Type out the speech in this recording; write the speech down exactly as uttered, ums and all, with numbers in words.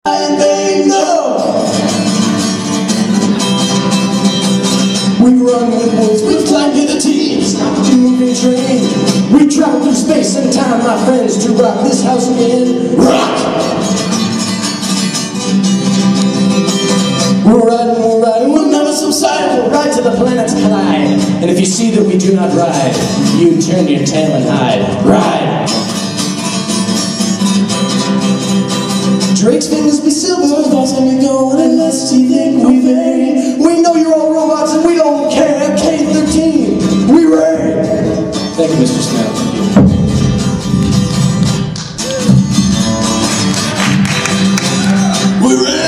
And they know we run with wolves, we fly guillotines, moving train. We travel through space and time, my friends, to rock this house again. Rock! We're riding, we're riding, we'll never subside. We'll ride till the planets collide. And if you see that we do not ride, you turn your tail and hide. Ride! Drake's fingers be silver, thoughts on me going unless you think we vary. We know you're all robots and we don't care. K thirteen, we raid. Thank you, Mister Snell. Thank you. We raid.